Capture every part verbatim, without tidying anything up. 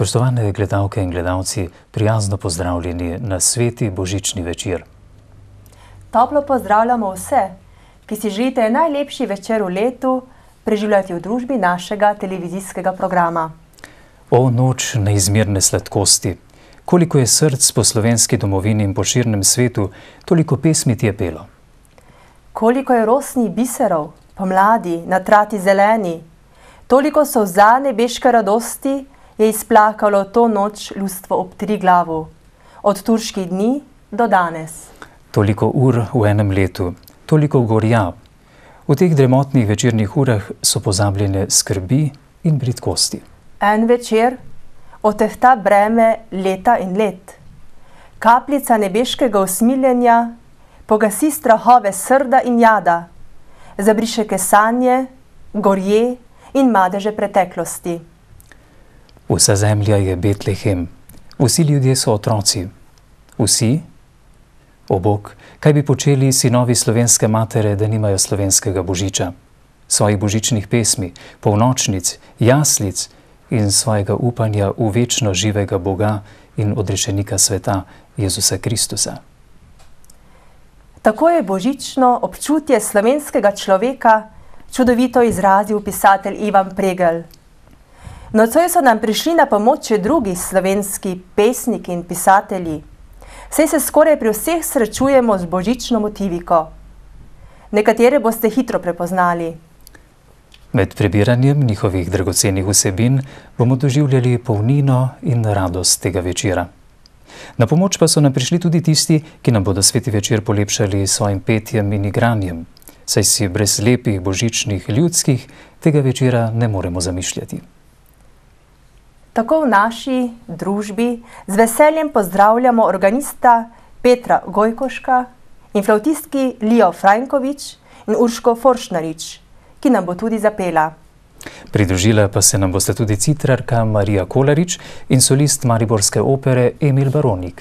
Spoštovane gledalke in gledalci, prijazno pozdravljeni na sveti božični večer. Toplo pozdravljamo vse, ki si želite najlepši večer v letu preživljati v družbi našega televizijskega programa. O noč neizmerne sladkosti, koliko je src po slovenski domovini in po širnem svetu, toliko pesmi ti je pelo. Koliko je rosnih biserov, pomladi, na trati zeleni, toliko solza nebeške radosti je izplakalo to noč ljudstvo ob Triglavu, od turških dni do danes. Toliko ur v enem letu, toliko gorja. V teh dremotnih večernih urah so pozabljene skrbi in bridkosti. En večer otehta breme leta in let. Kapljica nebeškega usmiljenja pogasi strahove srda in jada, zabriše kesanje, gorje in madeže preteklosti. Vsa zemlja je Betlehem, vsi ljudje so otroci. Vsi? O Bog, kaj bi počeli sinovi slovenske matere, da nimajo slovenskega božiča, svojih božičnih pesmi, polnočnic, jaslic in svojega upanja v večno živega Boga in odrešenika sveta, Jezusa Kristusa. Tako je božično občutje slovenskega človeka čudovito izrazil pisatelj Ivan Pregl. Nocoj so nam prišli na pomoč še drugi slovenski pesniki in pisatelji, saj se skoraj pri vseh srečujemo z božično motiviko. Nekatere boste hitro prepoznali. Med prebiranjem njihovih dragocenih vsebin bomo doživljali polnino in radost tega večera. Na pomoč pa so nam prišli tudi tisti, ki nam bodo sveti večer polepšali s svojim petjem in igranjem, saj si brez lepih božičnih ljudskih tega večera ne moremo zamišljati. Tako v naši družbi z veseljem pozdravljamo organista Petra Gojkoška in flavtistki Lijo Frajnkovič in Urško Foršnarič, ki nam bo tudi zapela. Pridružila pa se nam bosta tudi citrarka Marija Kolarič in solist mariborske opere Emil Baronik.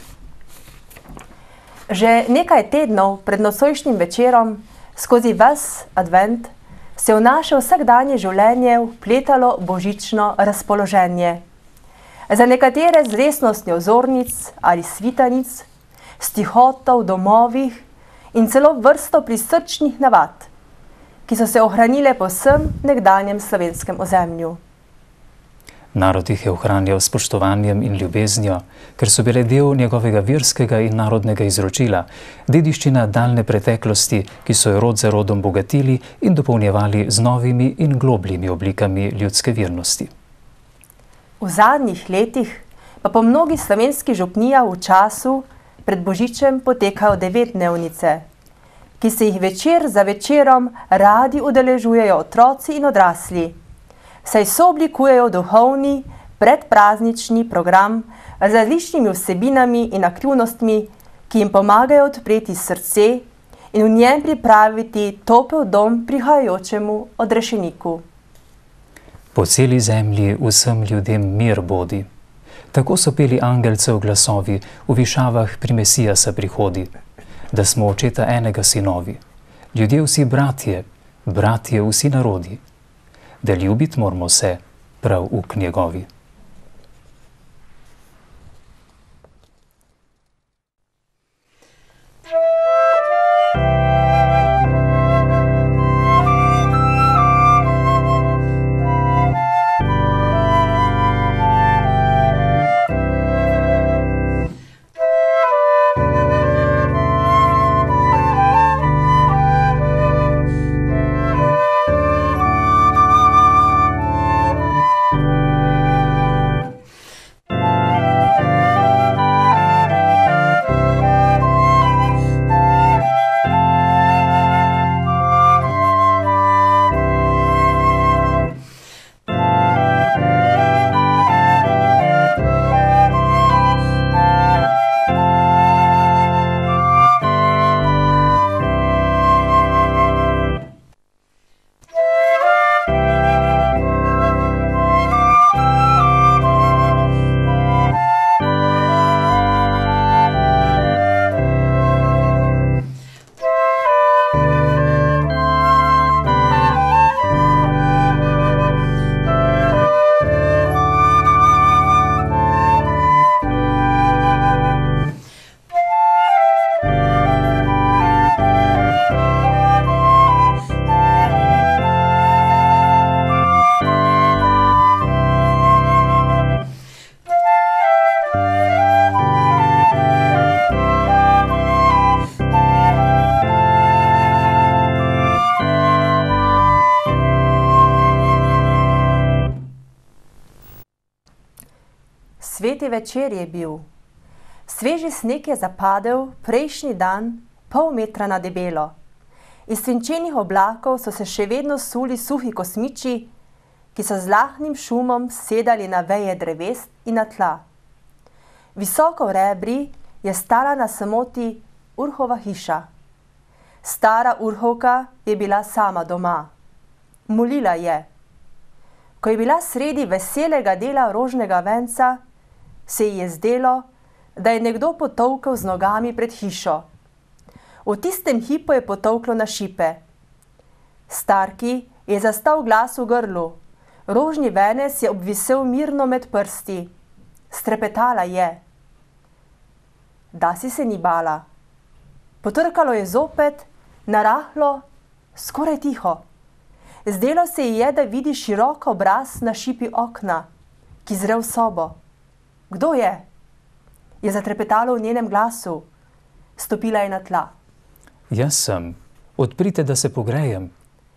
Že nekaj tednov pred nocojšnjim večerom, skozi ves advent, se v naše vsakdanje življenje vpletalo božično razpoloženje. Za nekatere z resnostjo vzornic ali svitanic, s tihoto v domovih in celo vrsto prisrčnih navad, ki so se ohranile po vsem nekdanjem slovenskem ozemlju. Narod jih je ohranjal s spoštovanjem in ljubeznijo, ker so bile del njegovega verskega in narodnega izročila, dediščina daljne preteklosti, ki so jo rod za rodom bogatili in dopolnjevali z novimi in globljimi oblikami ljudske vernosti. V zadnjih letih pa po mnogih slovenskih župnijah v času pred božičem potekajo devetdnevnice, ki se jih večer za večerom radi udeležujejo otroci in odrasli, saj sooblikujejo duhovni predpraznični program z različnimi vsebinami in aktivnostmi, ki jim pomagajo odpreti srce in v njem pripraviti topel dom prihajajočemu odrešeniku. Po celi zemlji vsem ljudem mir bodi. Tako so peli angelcev glasovi v višavah pri Mesijasa prihodi, da smo očeta enega sinovi, ljudje vsi bratje, bratje vsi narodi, da ljubit moramo se prav uk njegovi. Sveti večer je bil. Sveži sneg je zapadel prejšnji dan pol metra na debelo. Iz svinčenih oblakov so se še vedno suli suhi kosmiči, ki so z lahnim šumom sedali na veje dreves in na tla. Visoko v rebri je stala na samoti Urhova hiša. Stara Urhovka je bila sama doma. Molila je. Ko je bila sredi veselega dela rožnega venca, se ji je zdelo, da je nekdo potolkel z nogami pred hišo. V tistem hipu je potolklo na šipe. Starki je zastal glas v grlu. Rožni venec je obvisel mirno med prsti. Strepetala je. Dasi se ni bala. Potrkalo je zopet, narahlo, skoraj tiho. Zdelo se ji je, da vidi širok obraz na šipi okna, ki zre v sobo. Kdo je? Je zatrepetalo v njenem glasu. Stopila je na tla. Jaz sem. Odprite, da se pogrejem.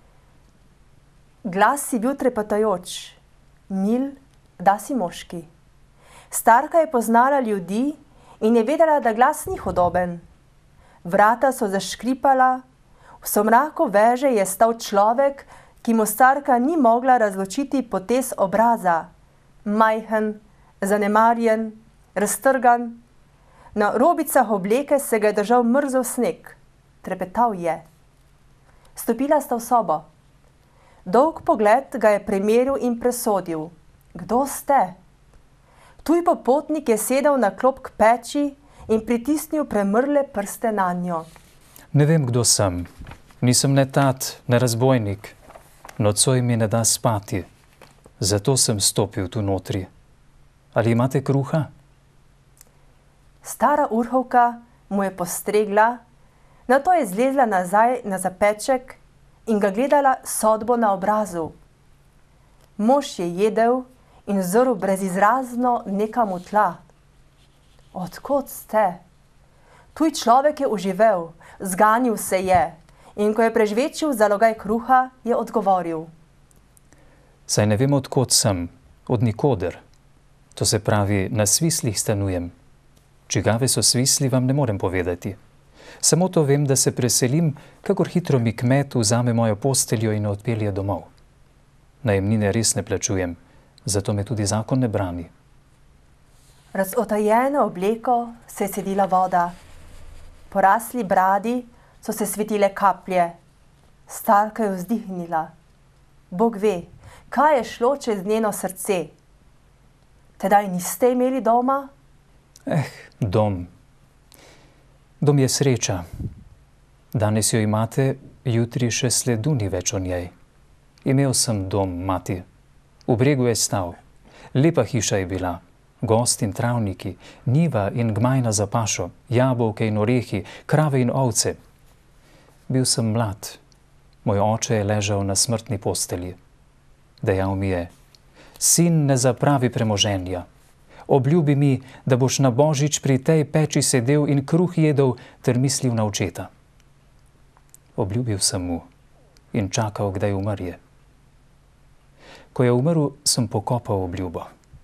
Glas si bil trepetajoč. Mil, da si moški. Starka je poznala ljudi in je vedela, da glas ni hodoben. Vrata so zaškripala, v somraku veže je stal človek, ki mu starka ni mogla razločiti potez obraza. Majhen, zanemarjen, raztrgan. Na robicah obleke se ga je držal mrzel sneg. Trepetal je. Stopila sta v sobo. Dolg pogled ga je premeril in presodil. Kdo ste? Tuj popotnik je sedel na klop k peči in pritisnil premrle prste nanjo. Ne vem, kdo sem. Nisem ne tat, ne razbojnik. Nocoj mi ne da spati. Zato sem stopil tu notri. Ali imate kruha? Stara Urhovka mu je postregla, nato je zlezla nazaj na zapeček in ga gledala sodbo na obrazu. Mož je jedel in zrl brezizrazno nekam v tla. Odkot ste? Tuj človek je oživel, zganil se je in ko je prežvečil zalogaj kruha, je odgovoril. Saj ne vem, odkot sem, od nikoder. To se pravi, na svislih stanujem. Čigave so svisli, vam ne morem povedati. Samo to vem, da se preselim, kakor hitro mi kmet vzame mojo posteljo in odpelje domov. Najemnine res ne plačujem, zato me tudi zakon ne brani. Razotajeno obleko se je sedila voda. Po rasli bradi so se svetile kaplje. Starka je vzdihnila. Bog ve, kaj je šlo čez njeno srce. Tedaj niste imeli doma? Eh, dom. Dom je sreča. Danes jo imate, jutri še sledu ni več o njej. Imel sem dom, mati. V bregu je stal. Lepa hiša je bila. Gost in travniki, njiva in gmajna za pašo, jabolke in orehi, krave in ovce. Bil sem mlad. Moj oče je ležal na smrtni postelji. Dejal mi je, sin, ne zapravi premoženja. Obljubi mi, da boš na Božič pri tej peči sedel in kruh jedel ter mislil na očeta. Obljubil sem mu in čakal, kdaj umrje. Ko je umrl, sem pokopal obljubo.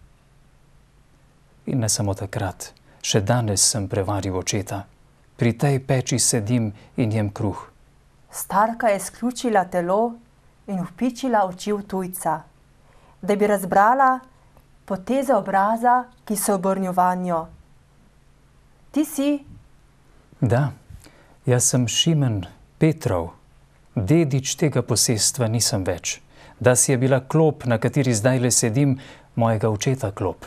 In ne samo takrat, še danes sem prevaril očeta. Pri tej peči sedim in jem kruh. Starka je sključila telo in vpičila oči v tujca, da bi razbrala poteze obraza, ki se obrnil vanjo. Ti si? Da, jaz sem Šimen Petrov. Dedič tega posestva nisem več. Da si je bila klop, na kateri zdajle sedim, mojega očeta klop.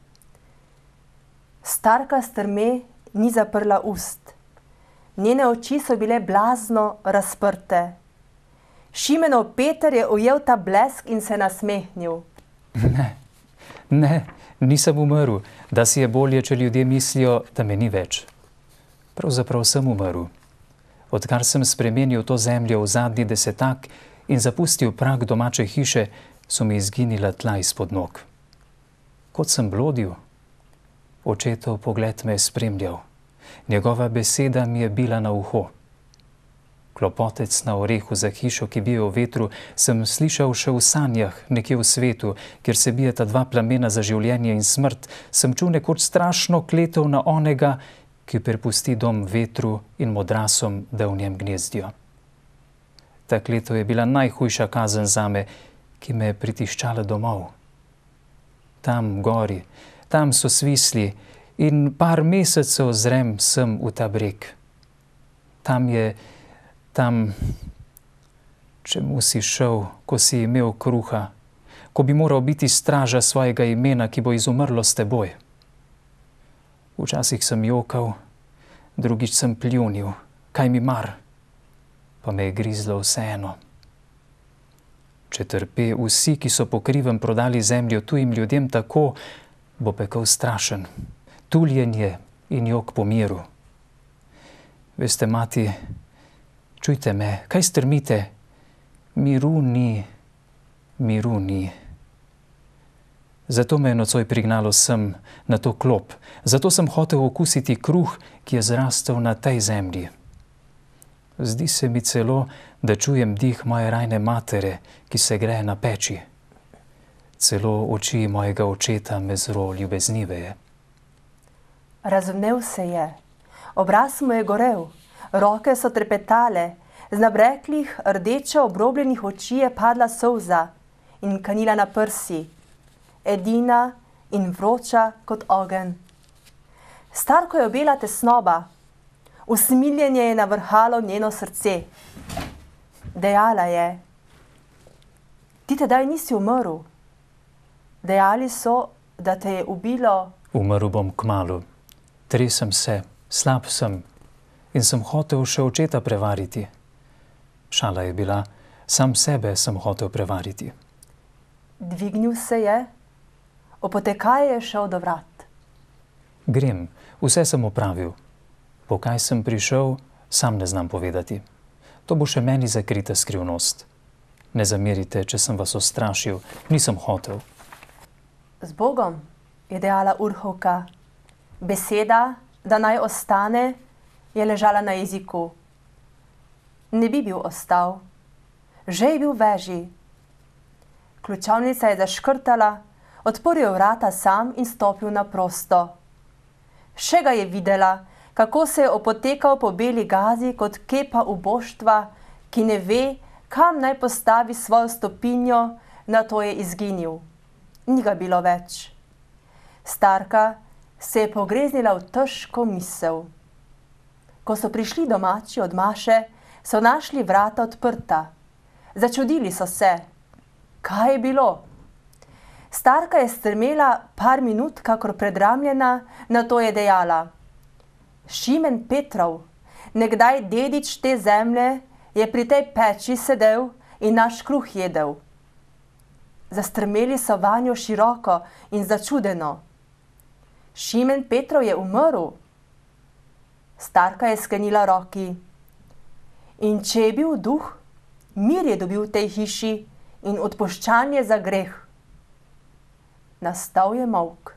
Starka strme ni zaprla ust. Njene oči so bile blazno razprte. Šimenov Peter je ujel ta blesk in se nasmehnil. Ne, ne, nisem umrl, da si je bolje, če ljudje mislijo, da me ni več. Pravzaprav sem umrl. Odkar sem spremenil to zemljo v zadnji desetak in zapustil prag domače hiše, so mi izginila tla izpod nog. Kot sem blodil, očetov pogled me je spremljal. Njegova beseda mi je bila na uho. Klopotec na orehu za hišo, ki bije v vetru, sem slišal še v sanjah, nekje v svetu, kjer se bijeta dva plamena za življenje in smrt, sem čul nekoč strašno kletev na onega, ki prepusti dom vetru in modrasom, da v njem gnezdijo. Ta kletev je bila najhujša kazen zame, ki me je pritiščala domov. Tam gori, tam so svisli in par mesecev zrem sem v ta breg. Tam je Tam, čemu si šel, ko si imel kruha, ko bi moral biti straža svojega imena, ki bo izumrlo s teboj. Včasih sem jokal, drugič sem pljunil, kaj mi mar, pa me je grizlo vseeno. Če trpe vsi, ki so po krivem prodali zemljo tujim ljudem tako, bo pekel strašen, tuljenje in jok po miru. Veste, mati, čujte me, kaj strmite? Miru ni, miru ni. Zato me je nocoj prignalo sem, na to klop. Zato sem hotel okusiti kruh, ki je zrastel na tej zemlji. Zdi se mi celo, da čujem dih moje rajne matere, ki se greje na peči. Celo oči mojega očeta me zelo ljubezniveje. Razvnel se je, obraz mu je gorel, roke so trepetale, z nabreklih, rdeče obrobljenih oči je padla solza in kanila na prsi, edina in vroča kot ogenj. Starko je obela tesnoba, usmiljenje je navrhalo njeno srce. Dejala je: ti tedaj nisi umrl. Dejali so, da te je ubilo. Umrl bom kmalu. Tresem se, slab sem. In sem hotel še očeta prevariti. Šala je bila, sam sebe sem hotel prevariti. Dvignil se je, opotekaj je šel do vrat. Grem, vse sem opravil. Po kaj sem prišel, sam ne znam povedati. To bo še meni zakrita skrivnost. Ne zamerite, če sem vas ustrašil, nisem hotel. Z Bogom, je dejala Urhovka. Beseda, da naj ostane, je ležala na jeziku. Ne bi bil ostal, že je bil veži. Ključavnica je zaškrtala, odprl je vrata sam in stopil na prosto. Še ga je videla, kako se je opotekal po beli gazi kot kepa uboštva, ki ne ve, kam naj postavi svojo stopinjo, na to je izginil. Ni ga bilo več. Starka se je pogreznila v težko misel. Ko so prišli domači od Maše, so našli vrata odprta. Začudili so se. Kaj je bilo? Starka je strmela par minut, kakor predramljena, na to je dejala: Šimen Petrov, nekdaj dedič te zemlje, je pri tej peči sedel in naš kruh jedel. Zastrmeli so vanjo široko in začudeno. Šimen Petrov je umrl. Starka je sklenila roki. In če je bil duh, mir je dobil v tej hiši in odpuščanje za greh. Nastal je molk.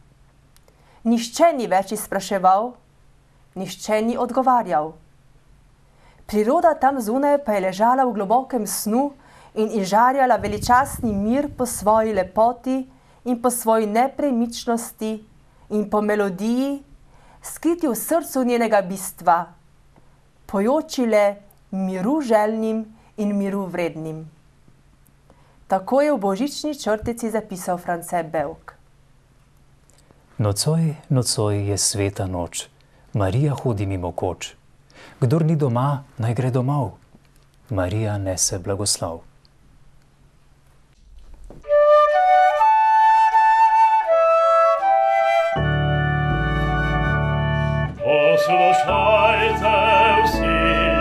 Nihče ni več izpraševal, nihče ni odgovarjal. Priroda tam zunaj pa je ležala v globokem snu in izžarjala veličastni mir po svoji lepoti in po svoji nepremičnosti in po melodiji, skriti v srcu njenega bistva, pojočile miru željnim in miru vrednim. Tako je v božični črtici zapisal France Bevk. Nocoj, nocoj je sveta noč, Marija hodi mimo koč. Kdor ni doma, naj gre domov. Marija nese blagoslov. Poslušajte vsi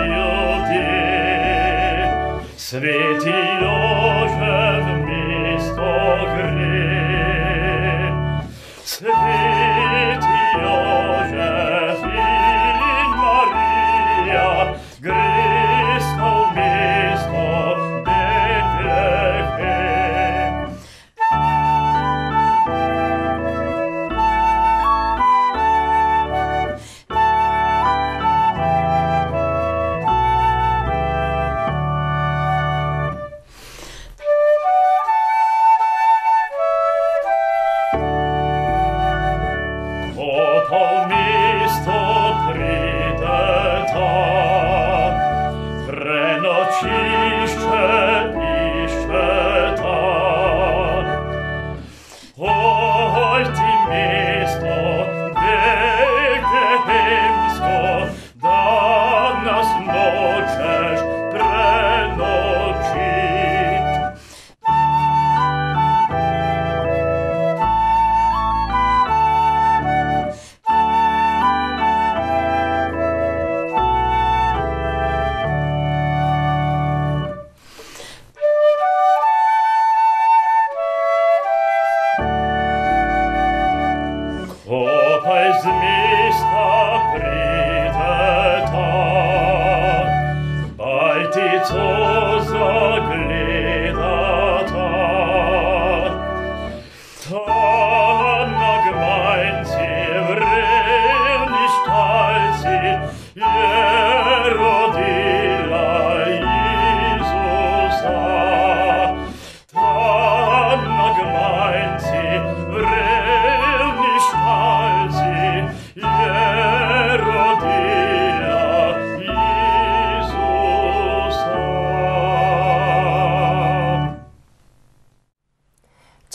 ljudje, sveti Jožef v mesto gre. Sveti Jožef in Marija gresta v mesto Betlehem.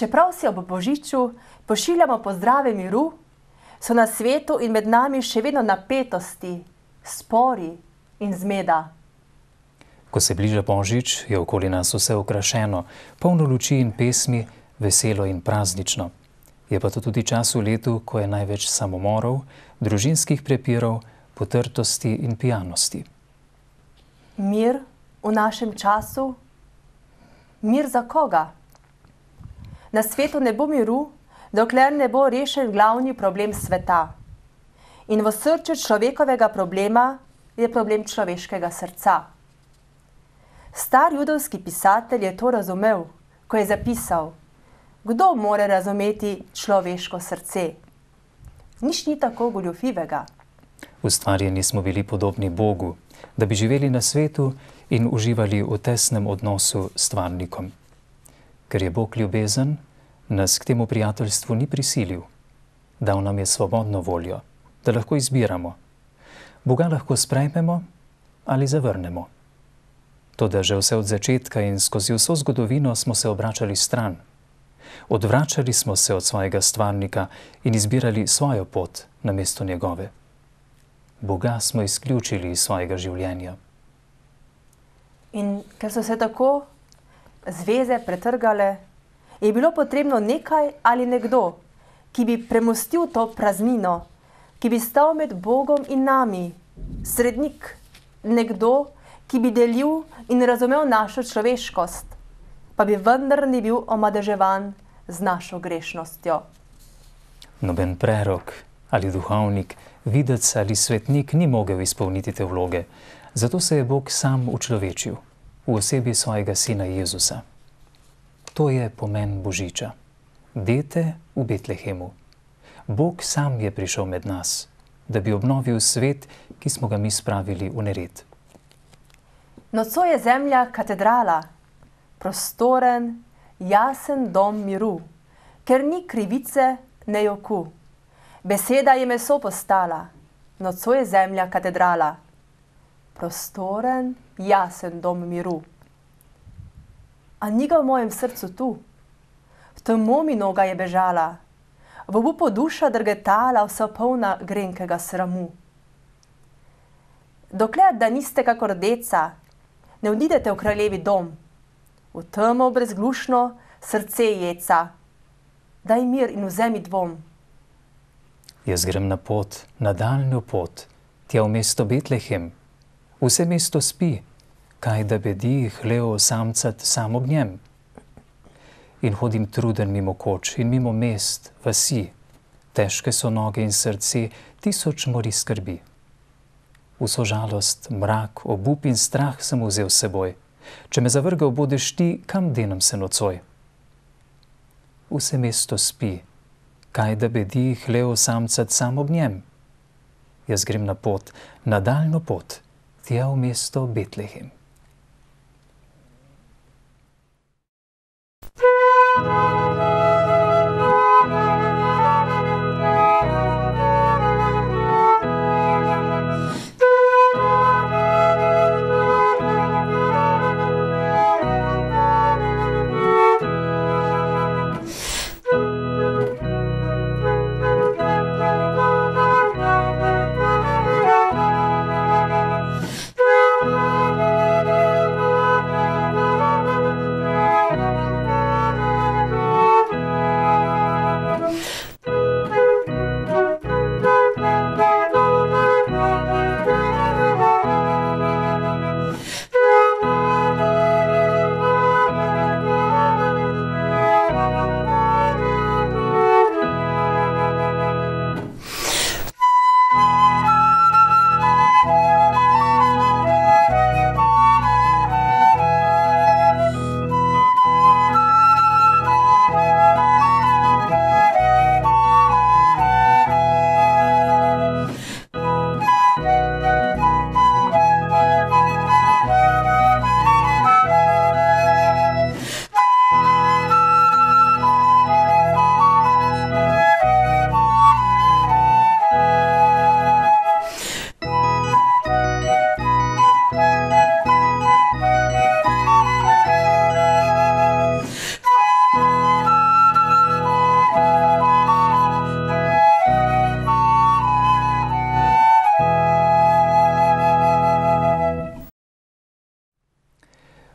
čeprav si ob božiču pošiljamo pozdrave miru, so na svetu in med nami še vedno napetosti, spori in zmeda. Ko se bliža božič, je okoli nas vse okrašeno, polno luči in pesmi, veselo in praznično. Je pa to tudi čas v letu, ko je največ samomorov, družinskih prepirov, potrtosti in pijanosti. Mir v našem času? Mir za koga? Na svetu ne bo miru, dokler ne bo rešen glavni problem sveta. In v srcu človekovega problema je problem človeškega srca. Star judovski pisatelj je to razumel, ko je zapisal: kdo more razumeti človeško srce? Nič ni tako goljufivega. Ustvarjeni smo bili podobni Bogu, da bi živeli na svetu in uživali v tesnem odnosu s stvarnikom. Ker je Bog ljubezen, nas k temu prijateljstvu ni prisilil. Dal nam je svobodno voljo, da lahko izbiramo. Boga lahko sprejmemo ali zavrnemo. Toda že vse od začetka in skozi vso zgodovino smo se obračali stran. Odvračali smo se od svojega stvarnika in izbirali svojo pot namesto njegove. Boga smo izključili iz svojega življenja. In ker so se tako zveze pretrgale, je bilo potrebno nekaj ali nekdo, ki bi premostil to praznino, ki bi stal med Bogom in nami, srednik, nekdo, ki bi delil in razumel našo človeškost, pa bi vendar ni bil omadeževan z našo grešnostjo. Noben prerok ali duhovnik, videc ali svetnik ni mogel izpolniti te vloge, zato se je Bog sam učlovečil v osebi svojega sina Jezusa. To je pomen božiča. Dete v Betlehemu. Bog sam je prišel med nas, da bi obnovil svet, ki smo ga mi spravili v nered. Nocoj je zemlja katedrala, prostoren, jasen dom miru, ker ni krivice ne joku. Beseda je meso postala, nocoj je zemlja katedrala, prostoren, jasen dom miru. A ni ga v mojem srcu tu? V temo mi noga je bežala, v obupu duša drgetala, vsa polna grenkega sramu. Dokler da niste kakor deca, ne odidete v kraljevi dom, v temo brezglušno srce jeca. Daj mir in vzemi dvom. Jaz grem na pot, na daljno pot, tja v mesto Betlehem. Vse mesto spi, kaj da bedi hlev samcat sam ob njem. In hodim truden mimo koč in mimo mest, vasi. Težke so noge in srce, tisoč mori skrbi. Vso žalost, mrak, obup in strah sem vzel s seboj. Če me zavrgal bodeš ti, kam denem se nocoj? Vse mesto spi, kaj da bedi hlev samcat sam ob njem. Jaz grem na pot, na daljno pot, tja v mesto Betlehem.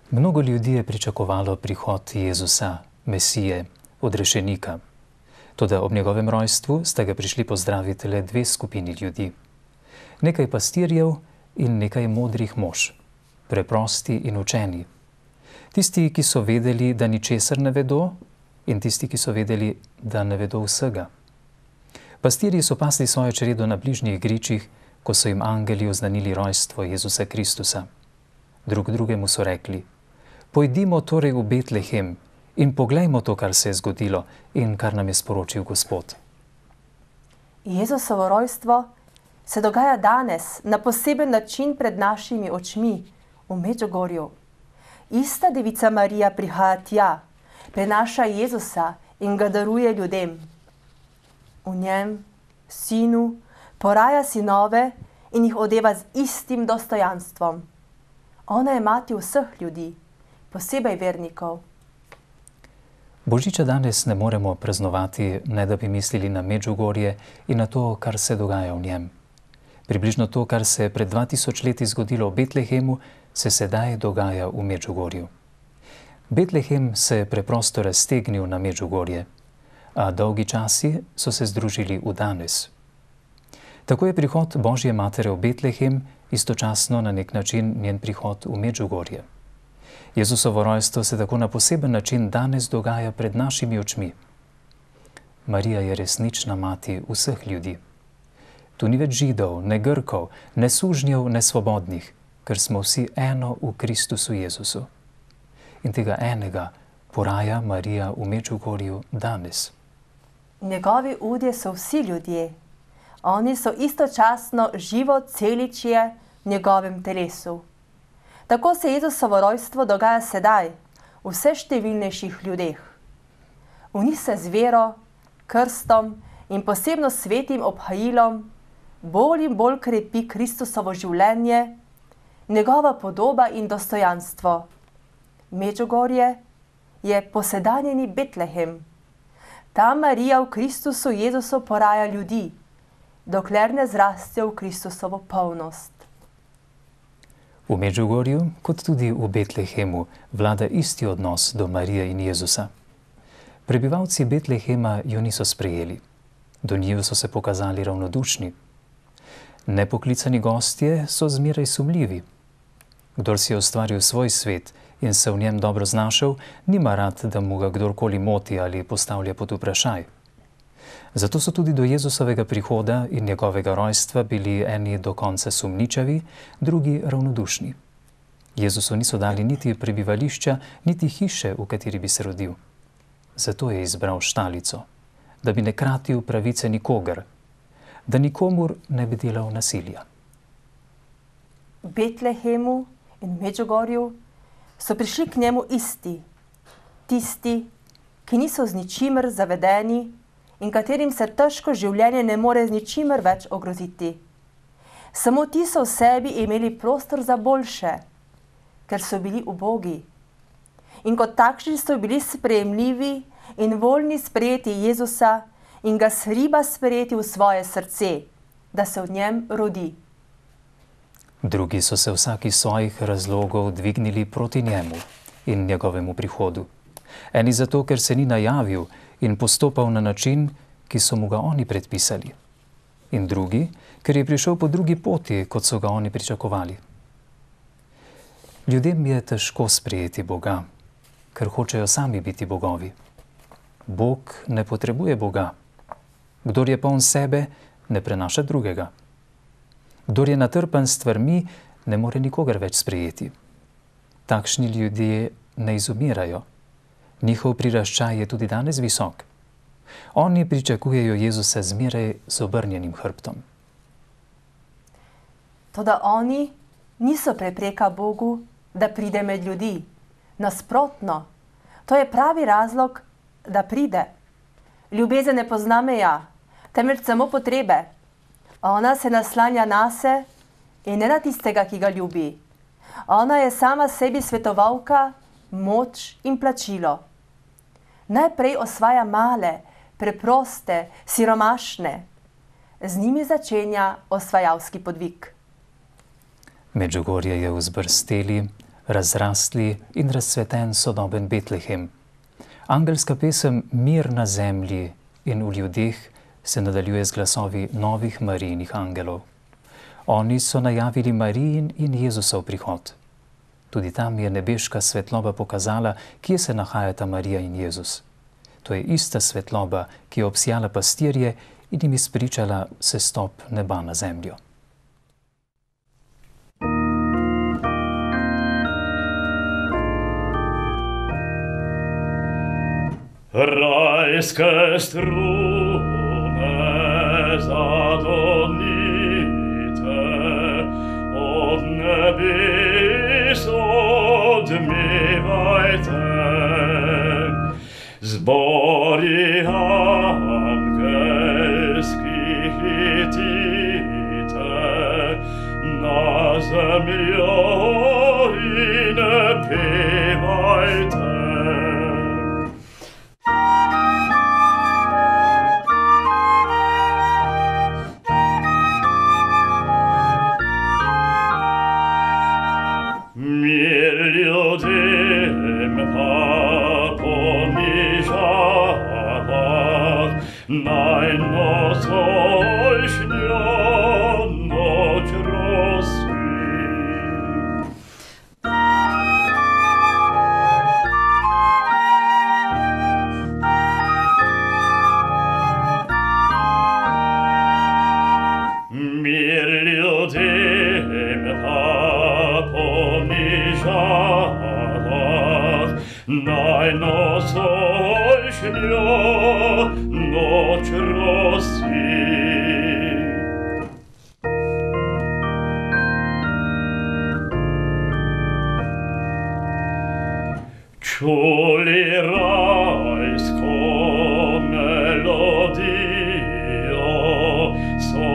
Mnogo ljudi je pričakovalo prihod Jezusa, Mesije, odrešenika. Toda ob njegovem rojstvu sta ga prišli pozdraviti le dve skupini ljudi. Nekaj pastirjev in nekaj modrih mož, preprosti in učeni. Tisti, ki so vedeli, da ničesar ne vedo, in tisti, ki so vedeli, da ne vedo vsega. Pastirji so pasli svojo čredo na bližnjih gričih, ko so jim angeli oznanili rojstvo Jezusa Kristusa. Drug drugemu so rekli: pojdimo torej v Betlehem in poglejmo to, kar se je zgodilo in kar nam je sporočil Gospod. Jezusovo rojstvo se dogaja danes na poseben način pred našimi očmi v Medžugorju. Ista devica Marija prihaja tja, prenaša Jezusa in ga daruje ljudem. V njem, sinu, poraja sinove in jih odeva z istim dostojanstvom. Ona je mati vseh ljudi, posebej vernikov. Božiča danes ne moremo praznovati, ne da bi mislili na Medžugorje in na to, kar se dogaja v njem. Približno to, kar se je pred dva tisoč leti zgodilo v Betlehemu, se sedaj dogaja v Medžugorju. Betlehem se je preprosto raztegnil na Medžugorje, a dolgi časi so se združili v danes. Tako je prihod Božje matere v Betlehem istočasno na nek način njen prihod v Medžugorje. Jezusovo rojstvo se tako na poseben način danes dogaja pred našimi očmi. Marija je resnična mati vseh ljudi. Tu ni več Židov, ne Grkov, ne sužnjev, ne svobodnih, ker smo vsi eno v Kristusu Jezusu. In tega enega poraja Marija v Medžugorju danes. Njegovi udje so vsi ljudje. Oni so istočasno živo celičje v njegovem telesu. Tako se Jezusovo rojstvo dogaja sedaj v vse številnejših ljudeh. V njih se z vero, krstom in posebno svetim obhajilom bolj in bolj krepi Kristusovo življenje, njegova podoba in dostojanstvo. Medžugorje je posedanjeni Betlehem. Tam Marija v Kristusu Jezusu poraja ljudi, dokler ne zrastejo v Kristusovo polnost. V Medžugorju, kot tudi v Betlehemu, vlada isti odnos do Marije in Jezusa. Prebivalci Betlehema jo niso sprejeli. Do njiju so se pokazali ravnodušni. Nepoklicani gostje so zmeraj sumljivi. Kdor si je ustvaril svoj svet in se v njem dobro znašel, nima rad, da mu ga kdorkoli moti ali postavlja pod vprašaj. Zato so tudi do Jezusovega prihoda in njegovega rojstva bili eni do konca sumničavi, drugi ravnodušni. Jezusu niso dali niti prebivališča, niti hiše, v kateri bi se rodil. Zato je izbral štalico, da bi ne kratil pravice nikogar, da nikomur ne bi delal nasilja. V Betlehemu in Medžugorju so prišli k njemu isti, tisti, ki niso z ničimer zavedeni in katerim se težko življenje ne more z ničimer več ogroziti. Samo ti so v sebi imeli prostor za boljše, ker so bili ubogi. In kot takšni so bili sprejemljivi in voljni sprejeti Jezusa in ga s hriba sprejeti v svoje srce, da se v njem rodi. Drugi so se vsaki svojih razlogov dvignili proti njemu in njegovemu prihodu. Eni zato, ker se ni najavil in postopal na način, ki so mu ga oni predpisali. In drugi, ker je prišel po drugi poti, kot so ga oni pričakovali. Ljudem je težko sprejeti Boga, ker hočejo sami biti bogovi. Bog ne potrebuje Boga. Kdor je poln sebe, ne prenaša drugega. Kdor je natrpan s stvarmi, ne more nikogar več sprejeti. Takšni ljudje ne izumirajo. Njihov priraščaj je tudi danes visok. Oni pričakujejo Jezusa zmeraj z obrnjenim hrbtom. Toda oni niso prepreka Bogu, da pride med ljudi. Nasprotno, to je pravi razlog, da pride. Ljubezen ne pozna meja, temveč samo potrebe. Ona se naslanja nase in ne na tistega, ki ga ljubi. Ona je sama sebi svetovalka, moč in plačilo. Najprej osvaja male, preproste, siromašne. Z njimi začenja osvajalski podvig. Medžugorje je vzbrsteli, razrastli in razcveten sodoben Betlehem. Angelska pesem Mir na zemlji in v ljudeh se nadaljuje z glasovi novih Marijinih angelov. Oni so najavili Marijin in Jezusov prihod. Tudi tam je nebeška svetloba pokazala, kje se nahajata Marija in Jezus. To je ista svetloba, ki je obsijala pastirje in jim izpričala sestop neba na zemljo. Rajske strune zadonite, od nebes odmevajte, zbori angelskih idite, na zemljo in pevajte. Čuli rajsko melodijo, so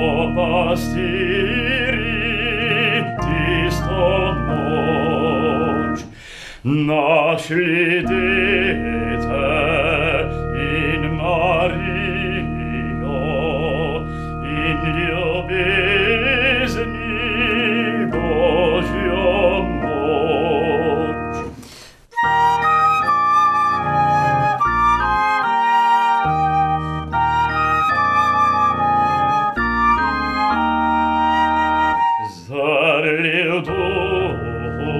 pastiri tisto noč našli dete in Marijo in ljubezni Božjo moč. Zarlil duhu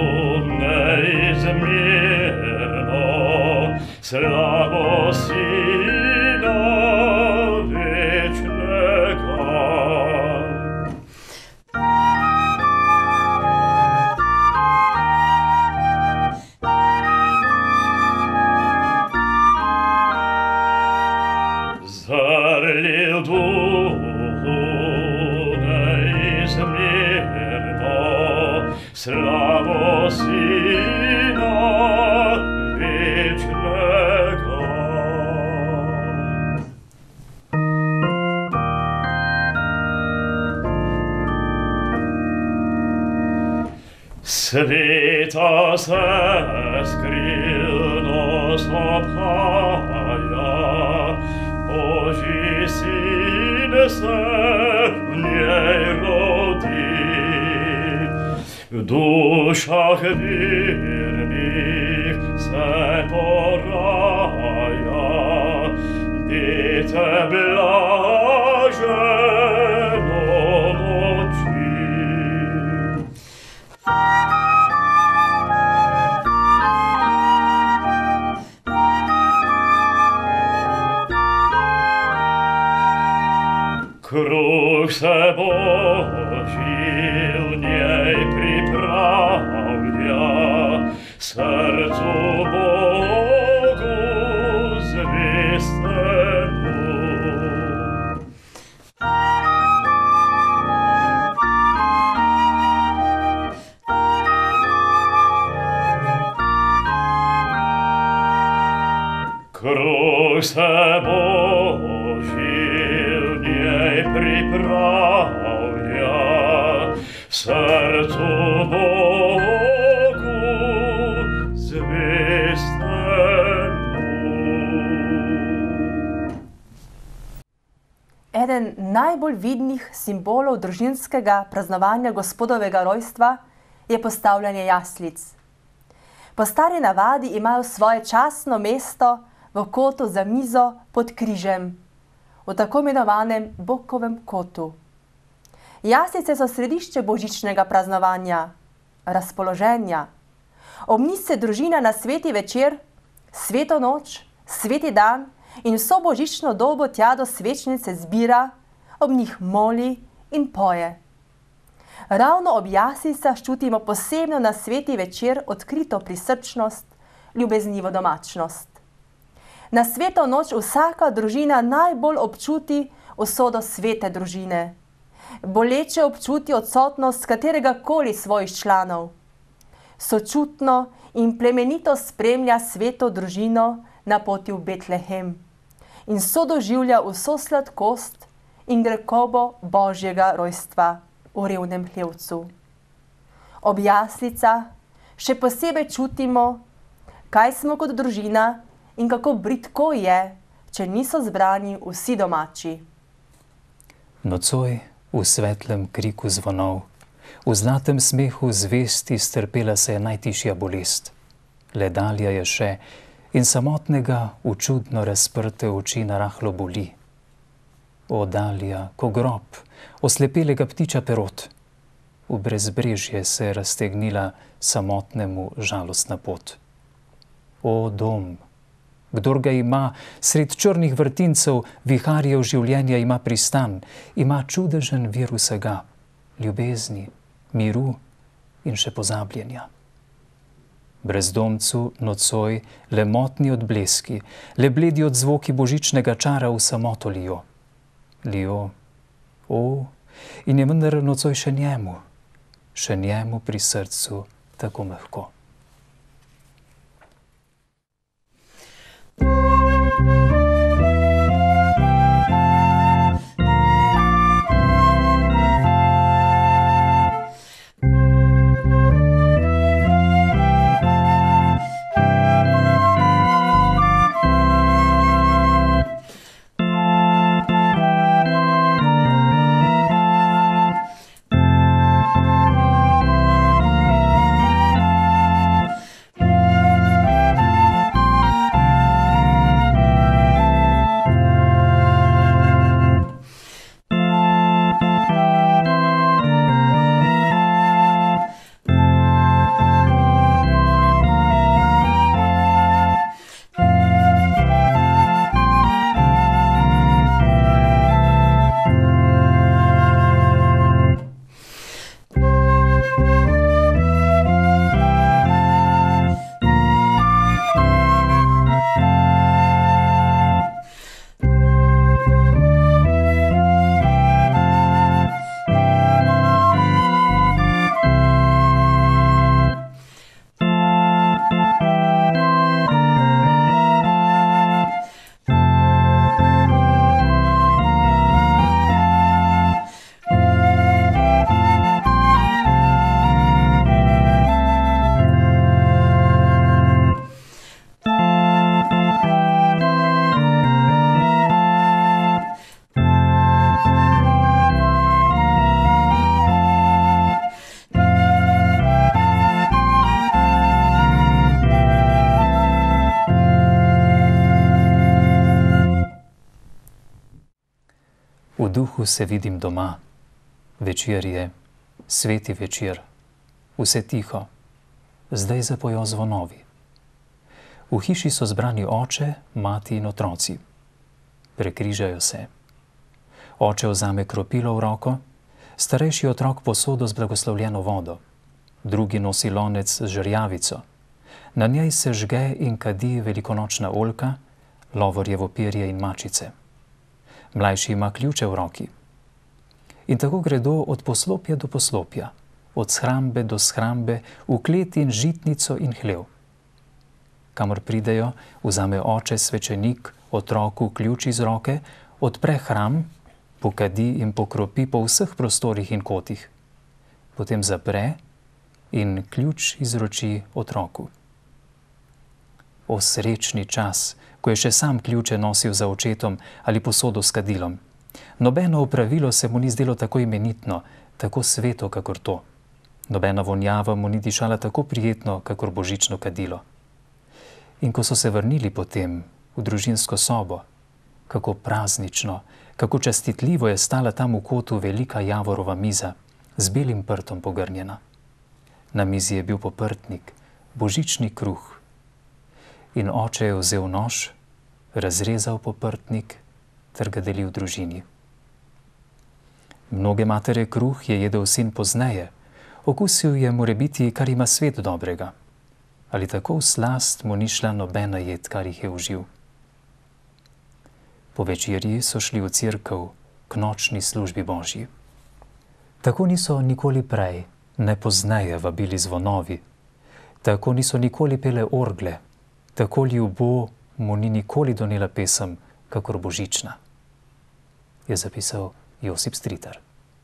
neizmerno slavo Sina večnega. Zarlil duhu neizmerno slavo Sina večnega. Sveta se skrivnost obhaja, Božji Sin se v njej rodi. V dušah vernih se poraja, dete blaženo noči. Kruh se Božji v njej pripravlja, srcu Bogu zvestemu. Kruh se Božji v njej pripravlja, srcu Bogu zvestemu. Eden najbolj vidnih simbolov družinskega praznovanja Gospodovega rojstva je postavljanje jaslic. Po stari navadi imajo svoje častno mesto v kotu za mizo pod križem, v tako imenovanem bokovem kotu. Jaslice so središče božičnega praznovanja, razpoloženja. Ob njih se družina na sveti večer, sveto noč, sveti dan in vso božično dobo tja do svečnice zbira, ob njih moli in poje. Ravno ob jaslicah čutimo posebno na sveti večer odkrito prisrčnost, ljubeznivo domačnost. Na sveto noč vsaka družina najbolj občuti usodo svete družine. Boleče občuti odsotnost katerega koli svojih članov. Sočutno in plemenito spremlja sveto družino na poti v Betlehem in sodoživlja vso sladkost in grekobo Božjega rojstva v revnem hlevcu. Ob jaslicah še posebej čutimo, kaj smo kot družina in kako bridko je, če niso zbrani vsi domači. Nocoj v svetlem kriku zvonov, v zlatem smehu zvesti strpela se je najtišja bolest. Le Dalja je še in samotnega v čudno razprte oči narahlo boli. O Dalja, ko grob, oslepelega ptiča perot, v brezbrežje se je raztegnila samotnemu žalostna pot. O dom, kdor ga ima, sred črnih vrtincev, viharjev življenja ima pristan, ima čudežen vir vsega, ljubezni, miru in še pozabljenja. Brezdomcu nocoj le motni odbleski, le bledi odzvoki božičnega čara v samoto lijo. Lijo, o, in je vendar nocoj še njemu, še njemu pri srcu tako mehko. V duhu se vidim doma, večer je, sveti večer, vse tiho, zdaj zapojo zvonovi. V hiši so zbrani oče, mati in otroci. Prekrižajo se. Oče vzame kropilo v roko, starejši otrok posodo z blagoslovljeno vodo, drugi nosi lonec z žerjavico. Na njej se žge in kadi velikonočna oljka, lovorjevo perje in mačice. Mlajši ima ključe v roki. In tako gredo od poslopja do poslopja, od shrambe do shrambe, v klet in žitnico in hlev. Kamor pridejo, vzame oče svečenik, otroku ključ iz roke, odpre hram, pokadi in pokropi po vseh prostorih in kotih. Potem zapre in ključ izroči otroku. O srečni čas, ko je še sam ključe nosil za očetom ali posodo s kadilom. Nobeno opravilo se mu ni zdelo tako imenitno, tako sveto, kakor to. Nobena vonjava mu ni dišala tako prijetno, kakor božično kadilo. In ko so se vrnili potem v družinsko sobo, kako praznično, kako častitljivo je stala tam v kotu velika javorova miza, z belim prtom pogrnjena. Na mizi je bil poprtnik, božični kruh. In oče je vzel nož, razrezal poprtnik ter ga delil družini. Mnoge matere kruh je jedel sin pozneje, okusil je morebiti, kar ima svet dobrega, ali tako v slast mu ni šla nobena jed, kar jih je užil. Po večerji so šli v cerkev k nočni službi Božji. Tako niso nikoli prej, ne pozneje vabili zvonovi, tako niso nikoli pele orgle, tako ljubo mu ni nikoli donela pesem, kakor božična, je zapisal Josip Stritar.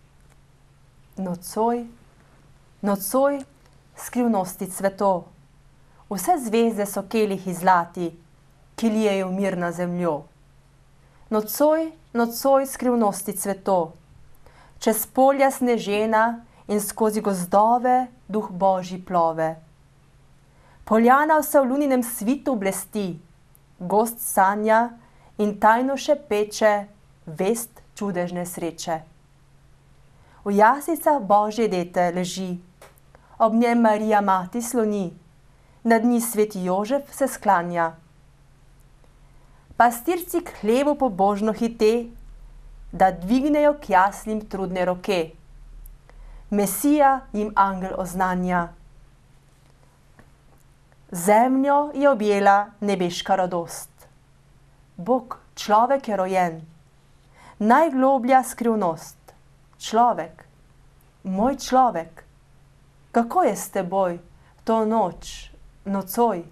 Nocoj, nocoj skrivnosti cvetov, vse zvezde so kelihi zlati, ki lijejo mir na zemljo. Nocoj, nocoj skrivnosti cvetov, čez polja snežena in skozi gozdove duh Božji plove. Poljana vse v luninem svitu blesti, gost sanja in tajno še peče vest čudežne sreče. V jaslicah Božje dete leži, ob njem Marija mati sloni, nad njim sveti Jožef se sklanja. Pastirci k hlevu pobožno hite, da dvignejo k jaslim trudne roke. Mesija jim angel oznanja. Zemljo je objela nebeška radost. Bog, človek je rojen, najgloblja skrivnost. Človek, moj človek, kako je s teboj to noč, nocoj?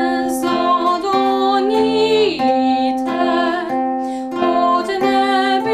Od nebes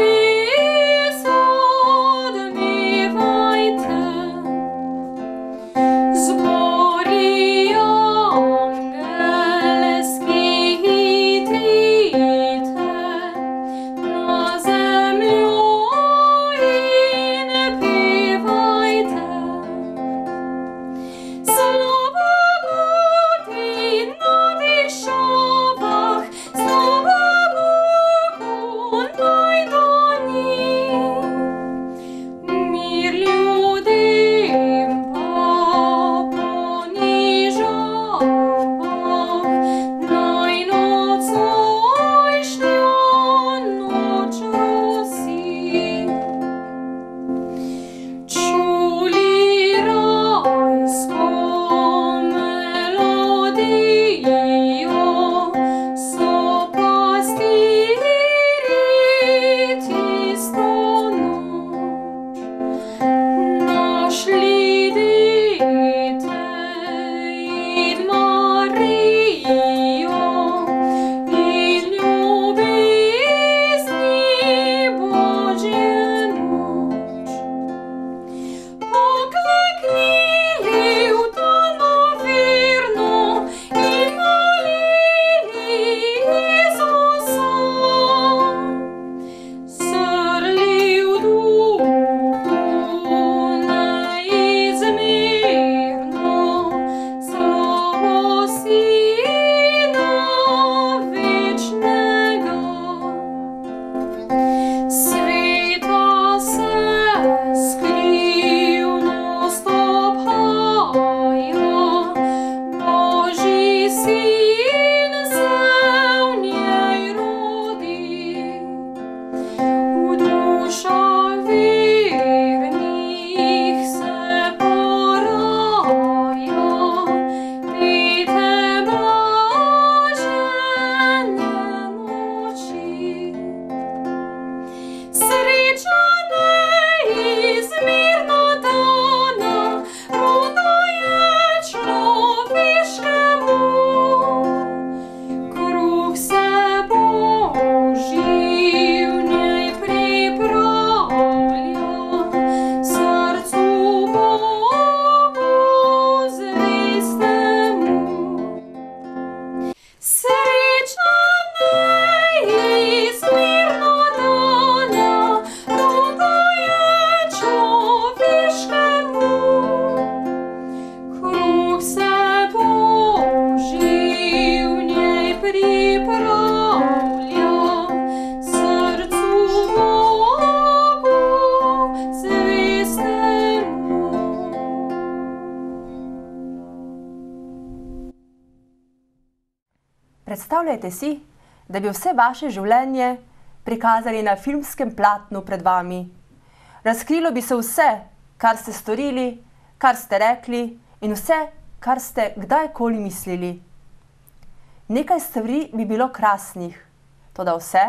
Predstavljajte si, da bi vse vaše življenje prikazali na filmskem platnu pred vami. Razkrilo bi se vse, kar ste storili, kar ste rekli in vse, kar ste kdajkoli mislili. Nekaj stvari bi bilo krasnih, toda vse?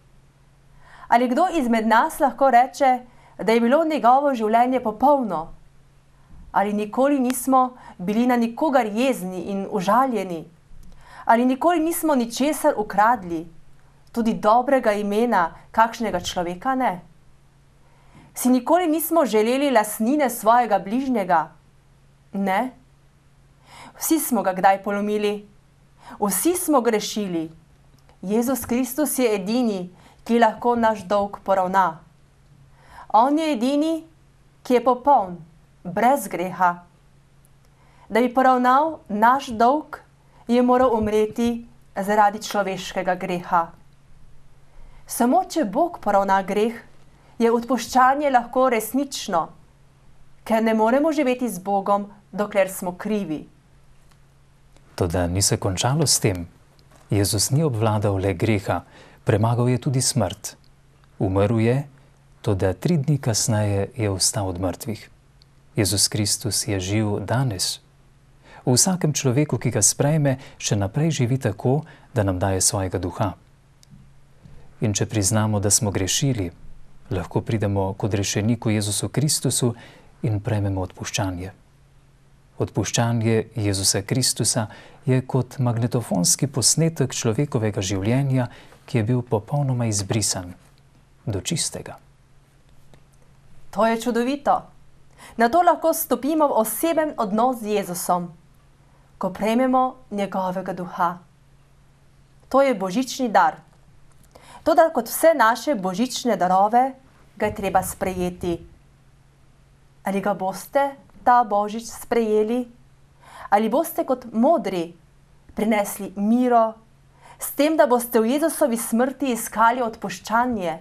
Ali kdo izmed nas lahko reče, da je bilo njegovo življenje popolno? Ali nikoli nismo bili na nikogar jezni in užaljeni? Ali nikoli nismo ničesar ukradli, tudi dobrega imena kakšnega človeka ne? Si nikoli nismo želeli lastnine svojega bližnjega? Ne? Vsi smo ga kdaj polomili, vsi smo grešili. Jezus Kristus je edini, ki lahko naš dolg poravna. On je edini, ki je popoln, brez greha. Da bi poravnal naš dolg, je moral umreti zaradi človeškega greha. Samo če Bog poravna greh, je odpuščanje lahko resnično, ker ne moremo živeti z Bogom, dokler smo krivi. Toda ni se končalo s tem. Jezus ni obvladal le greha, premagal je tudi smrt. Umrl je, toda tri dni kasneje je vstal od mrtvih. Jezus Kristus je živ danes. V vsakem človeku, ki ga sprejme, še naprej živi tako, da nam daje svojega duha. In če priznamo, da smo grešili, lahko pridemo k odrešeniku Jezusu Kristusu in prejmemo odpuščanje. Odpuščanje Jezusa Kristusa je kot magnetofonski posnetek človekovega življenja, ki je bil popolnoma izbrisan do čistega. To je čudovito. Na to lahko stopimo v oseben odnos z Jezusom, ko prejmemo njegovega duha. To je božični dar. Toda kot vse naše božične darove, ga je treba sprejeti. Ali ga boste ta božič sprejeli? Ali boste kot modri prinesli miro, s tem, da boste v Jezusovi smrti iskali odpuščanje?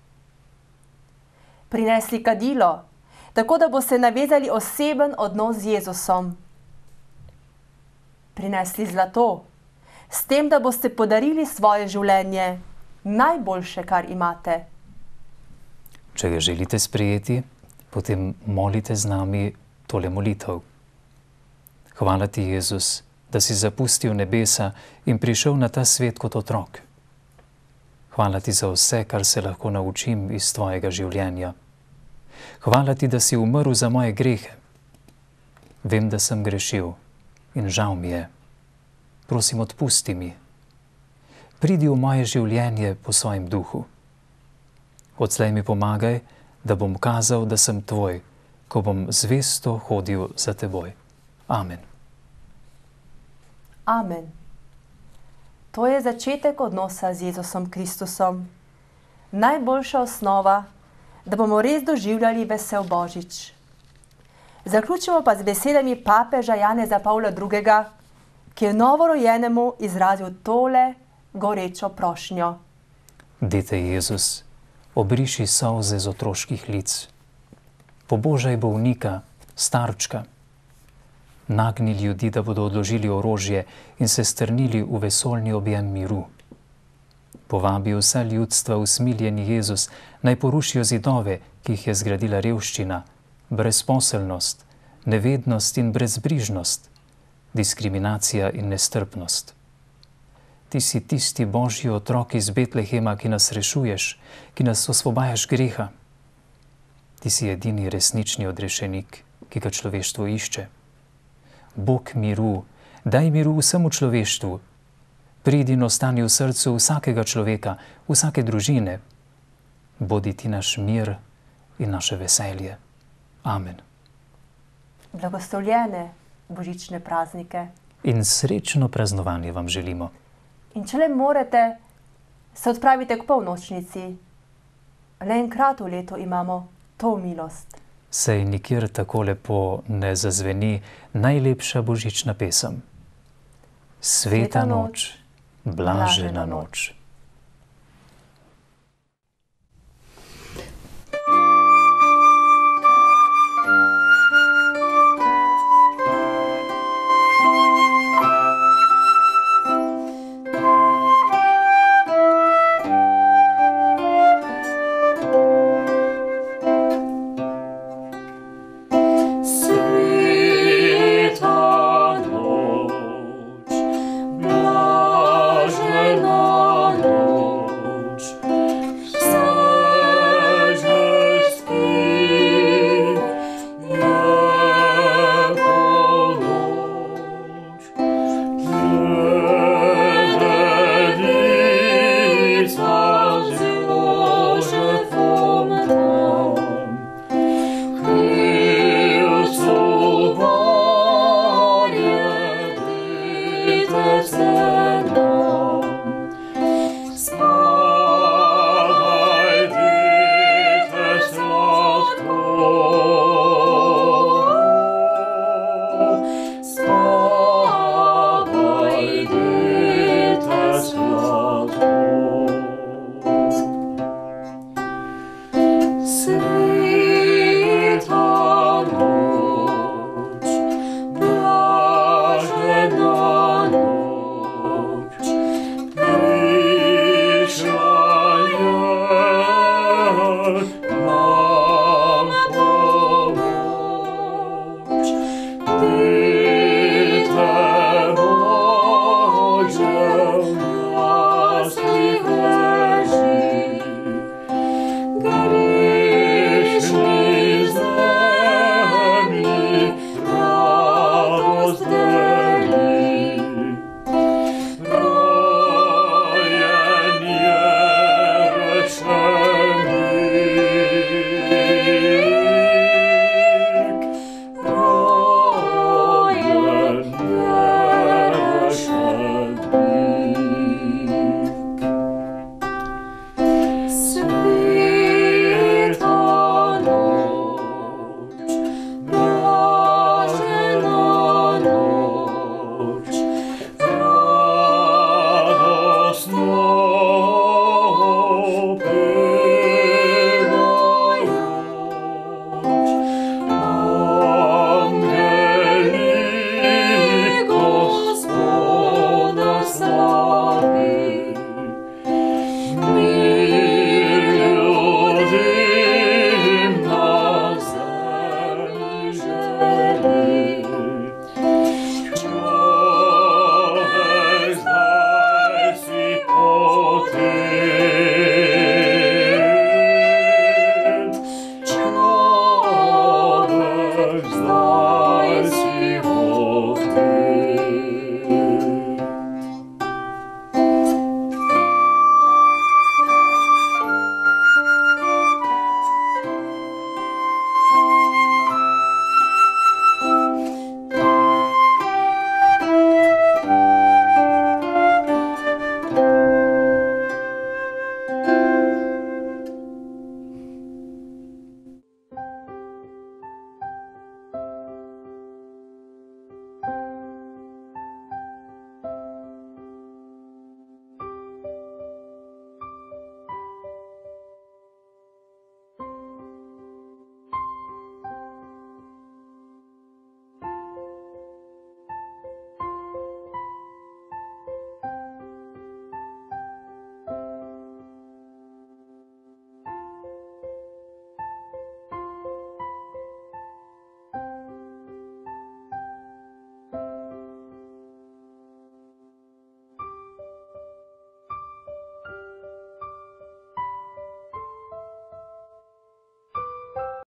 Prinesli kadilo, tako da boste navezali oseben odnos z Jezusom. Prinesli zlato, s tem, da boste podarili svoje življenje, najboljše, kar imate. Če ga želite sprejeti, potem molite z nami tole molitev. Hvala ti, Jezus, da si zapustil nebesa in prišel na ta svet kot otrok. Hvala ti za vse, kar se lahko naučim iz tvojega življenja. Hvala ti, da si umrl za moje grehe. Vem, da sem grešil in žal mi je. Prosim, odpusti mi. Pridi v moje življenje po svojem duhu. Odslej mi pomagaj, da bom kazal, da sem tvoj, ko bom zvesto hodil za teboj. Amen. Amen. To je začetek odnosa z Jezusom Kristusom. Najboljša osnova, da bomo res doživljali vesel božič. Zaključimo pa z besedami papeža Janeza Pavla drugega, ki je novorojenemu izrazil tole gorečo prošnjo. Dete Jezus, obriši solze z otroških lic. Pobožaj bolnika, starčka. Nagni ljudi, da bodo odložili orožje in se strnili v vesoljni objem miru. Povabi vsa ljudstva usmiljeni Jezus, naj porušijo zidove, ki jih je zgradila revščina, brezposelnost, nevednost in brezbrižnost, diskriminacija in nestrpnost. Ti si tisti Božji otrok iz Betlehema, ki nas rešuješ, ki nas osvobajaš greha. Ti si edini resnični odrešenik, ki ga človeštvo išče. Bog miru, daj miru vsemu človeštvu. Pridi in ostani v srcu vsakega človeka, vsake družine. Bodi ti naš mir in naše veselje. Amen. Blagoslovljene božične praznike. In srečno praznovanje vam želimo. In če le morete, se odpravite k polnočnici. Le enkrat v letu imamo to milost. Sej nikjer tako lepo ne zazveni najlepša božična pesem. Sveta noč, blažena noč.